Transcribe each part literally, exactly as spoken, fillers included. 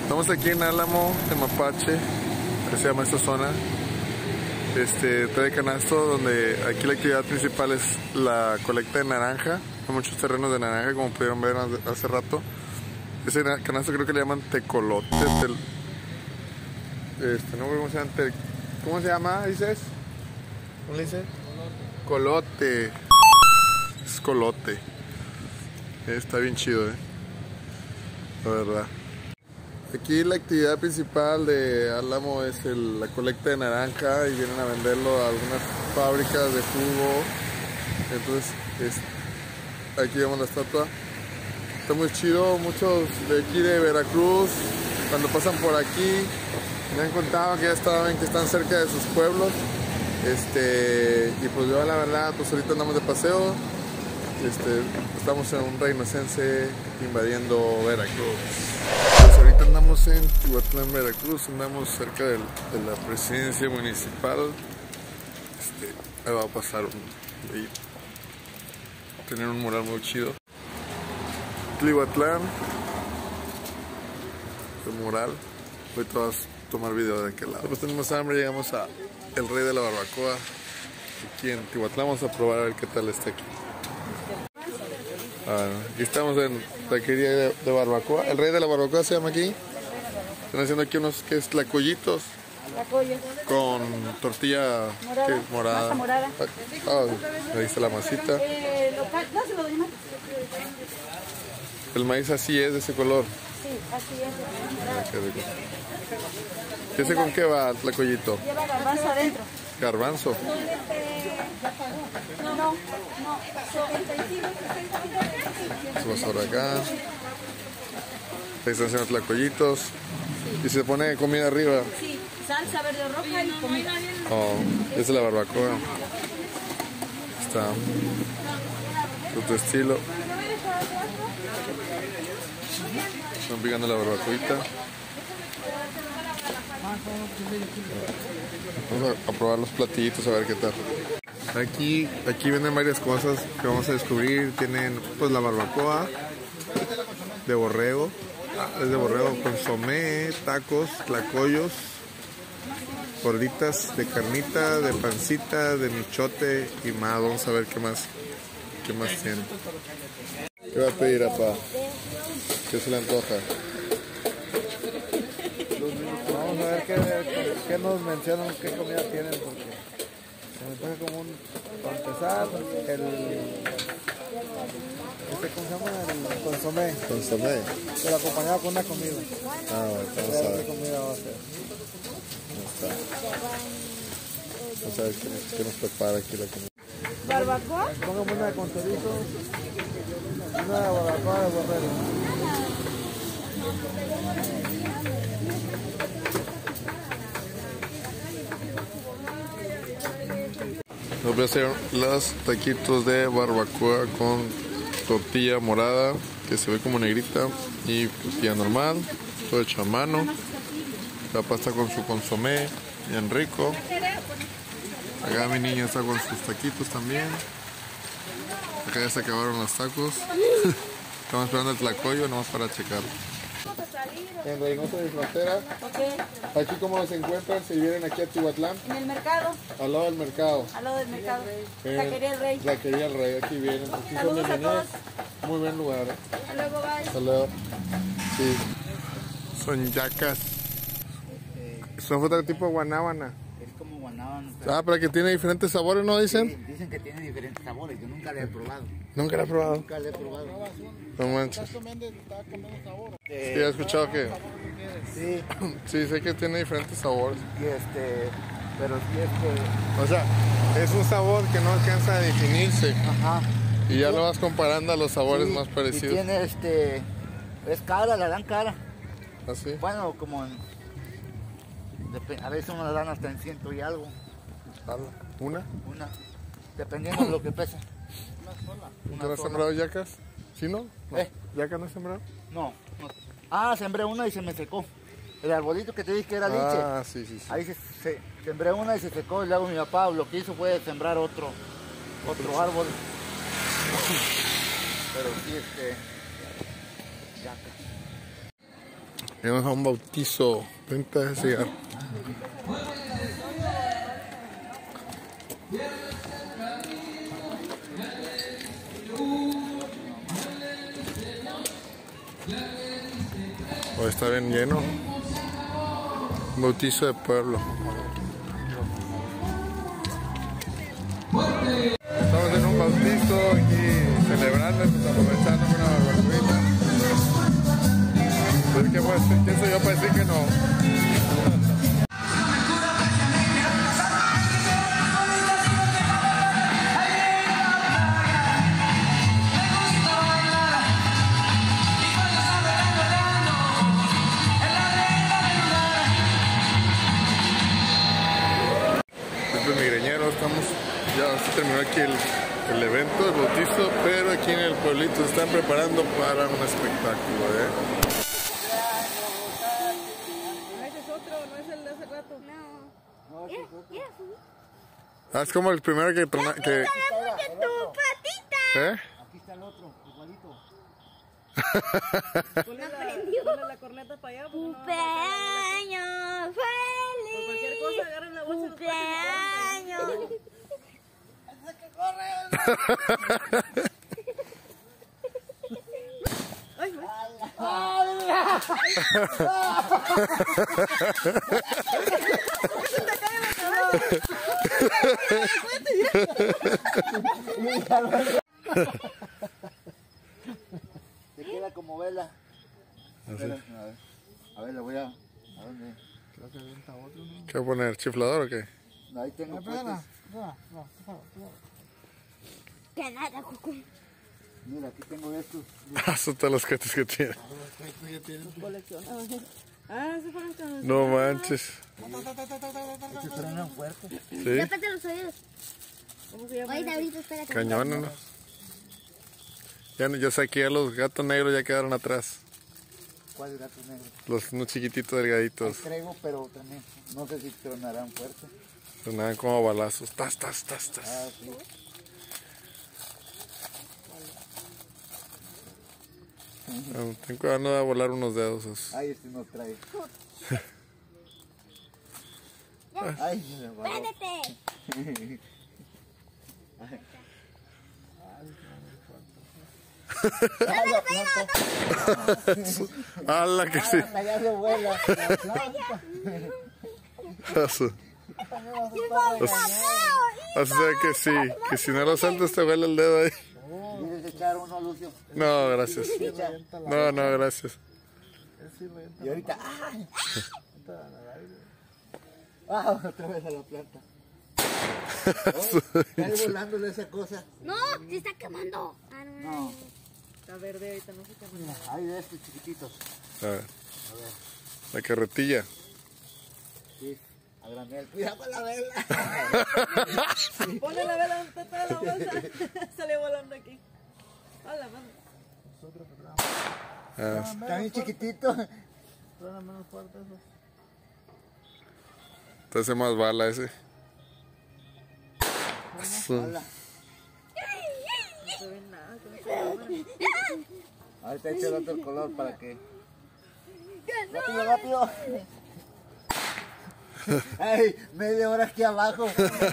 Estamos aquí en Álamo, en Mapache, que se llama esta zona. Este, trae canasto, donde aquí la actividad principal es la colecta de naranja. Hay muchos terrenos de naranja, como pudieron ver hace rato. Ese canasto creo que le llaman tecolote. Tel, este, no sé cómo se llama. Tel, ¿Cómo se llama, dices? ¿Cómo le dice? Colote. Es colote. Está bien chido, eh. La verdad. Aquí la actividad principal de Álamo es el, la colecta de naranja, y vienen a venderlo a algunas fábricas de jugo. Entonces, es, aquí vemos la estatua. Está muy chido. Muchos de aquí de Veracruz, cuando pasan por aquí, me han contado que ya estaban, que están cerca de sus pueblos. Este, y pues yo la verdad, pues ahorita andamos de paseo. Este, estamos en un reinocense invadiendo Veracruz. Pues ahorita andamos en Tihuatlán, Veracruz, andamos cerca del, de la presidencia municipal. Este, ahí va a pasar un, ahí, tener un mural muy chido. Tihuatlán, el mural. Ahorita vas a tomar video de aquel lado. Pues tenemos hambre, llegamos a El Rey de la Barbacoa. Aquí en Tihuatlán vamos a probar a ver qué tal está aquí. Ah, aquí estamos en taquería de, de barbacoa. El Rey de la Barbacoa se llama aquí. Están haciendo aquí unos que es tlacoyitos. Tlacoyos. Con tortilla morada. ¿Qué? Morada. Masa morada. Ah, ahí está la masita. Eh, local, no se lo doy más. El maíz así es, de ese color. Sí, así es. Ah, qué rico. ¿Y ese con qué va el tlacoyito? Lleva garbanzo adentro. Garbanzo. No, no, no. Se va sobre acá. Ahí están haciendo tlacoyitos. Y se pone comida arriba. Sí, salsa verde o roja y comida. Oh, esa es la barbacoa. Está otro estilo. Están picando la barbacoita. Vamos a, a probar los platillitos a ver qué tal. Aquí, aquí venden varias cosas que vamos a descubrir. Tienen pues la barbacoa de borrego. Ah, es de borrego, consomé, tacos, tlacoyos, gorditas de carnita, de pancita, de michote y más. Vamos a ver qué más, qué más tiene. ¿Qué va a pedir, apá? ¿Qué se le antoja? Vamos a ver qué, qué nos mencionan, qué comida tienen, porque se me parece como un, para empezar, el, este, ¿cómo se llama? El consomé. Consomé. Pero acompañado con una comida. Ah, bueno, vamos a ver. ¿Qué comida va a ser? Está. Vamos a ver qué nos, qué nos prepara aquí la comida. ¿Barbacoa? Póngame una con chorizo y una barbacoa de borrego. Nos voy a hacer los taquitos de barbacoa con tortilla morada, que se ve como negrita, y tortilla normal, todo hecho a mano. La pasta con su consomé, bien rico. Acá mi niña está con sus taquitos también. Acá ya se acabaron los tacos. Estamos esperando el tlacoyo, nomás para checarlo. En Reynosa de Frontera. Okay. ¿Aquí cómo se encuentran? ¿Se vienen aquí a Tihuatlán? En el mercado. Al lado del mercado. Al lado del mercado. Eh, Taquería El Rey. Taquería El Rey, aquí vienen. Aquí son Saludos a bienvenidos. todos. Muy buen lugar. ¿eh? Hasta luego, bye. Hasta luego. Sí. Son yacas. Son otro tipo de guanábana. Es como guanábana. Ah, pero que tiene diferentes sabores, ¿no dicen? Sí, dicen que tiene diferentes sabores. Yo nunca le he probado. Nunca la he probado. Nunca le he probado. No manches. Sí, he escuchado que... Sí, Sí, sé que tiene diferentes sabores. y este, pero sí es que, O sea, es un sabor que no alcanza a definirse. ajá. Y ya lo vas comparando a los sabores Sí, más y parecidos. tiene este, es cara, la dan cara. ¿Así? Bueno, como en, depe- a veces uno la dan hasta en ciento y algo, ¿Una? una, dependiendo de lo que pesa. ¿Tú no has sembrado yacas? ¿Sí, no? no. ¿Eh? ¿Yaca no has sembrado? No, no. Ah, sembré una y se me secó. El arbolito que te dije que era liche. Ah, sí, sí, sí. Ahí se, se- sembré una y se secó, y luego mi papá lo que hizo fue sembrar otro, otro árbol. Pero sí, este, yaca. Vamos a un bautizo. Venta de cigarro. Hoy está bien lleno. Un bautizo de pueblo. Estamos en un bautizo aquí celebrando, aprovechando con una barbacoita. Pues, ¿qué, puedo decir? ¿Quién soy yo para decir que no? Migreñero, estamos, ya se terminó aquí el, el evento, el bautizo, pero aquí en el pueblito se están preparando para un espectáculo, ¿eh? Ese es otro, no es el de hace rato. No. Ah, es como el primero que... Trona, que... ¡Tu patita! ¿Eh? Aquí está el otro, igualito. Ponle la, ponle la corneta para allá. ¡Cumpleaños feliz! Por cualquier cosa agarren la bolsa. ¡Cumpleaños! Ay, Se queda como vela. Espera, a ver, a ver, le voy a... ¿A dónde? Creo que avienta otro, ¿no? ¿Qué va a poner? ¿Chiflador o qué? No, ahí tengo Espera, puestos. espera, no, espera, espera. Que nada, Cucu. Mira, aquí tengo estos. Ah, son todos los cohetes que tiene. colección. Ah, se fueron con... No manches. Estos truenan fuerte. ¿Sí? Tápate los oídos. ¿Cómo se llama? Ahorita, ahorita, espérate. Cañones, ¿no? Ya, no- yo sé que ya los gatos negros ya quedaron atrás. ¿Cuáles gatos negros? Los unos chiquititos Ahí delgaditos. traigo, pero también no sé si tronarán fuerte. Sonaban como balazos. Tas, tas, tas, tas. Ah, sí. Ah, ten cuidado, no va a volar unos dedos. esos. Ay, este no trae. Ay, se me va. Espérate. ¡Hala que sí! Allá se vuela. Eso. O sea que sí, que si no lo sueltas te vuela el dedo ahí. ¿Quieres echar uno, Lucio? No, gracias. Echa. No, no, gracias. Y ahorita... ¡ay! Ah, otra vez a la planta. Oh, está volándole esa cosa. No, se está quemando. Ah, no. No, Está verde ahorita, no se llama. hay de estos chiquititos. A ver. La carretilla. Sí, a granel. Cuidado con la vela. Ponle la vela donde está la bolsa. Sale volando aquí. Hola, vamos. Ah, Está bien chiquitito. Truena menos fuerte eso. te hace más bala ese. Eso. Hola. No se ve nada, que no se ve nada. Ahorita echo el otro color para que... Rápido, rápido. Ay, media hora aquí abajo.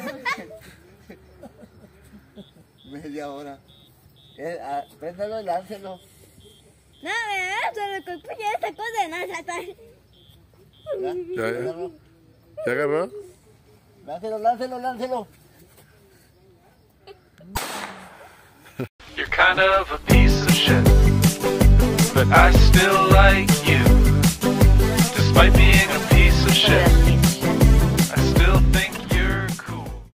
Media hora. Eh, ah, préndalo y láncelo. No, me solo que escucha esta cosa, no, ya está. ¿Ya? Ya, ya. Préndalo. ¿Ya agarró? Láncelo, láncelo, láncelo. You're kind of a piece of shit, but I still like you.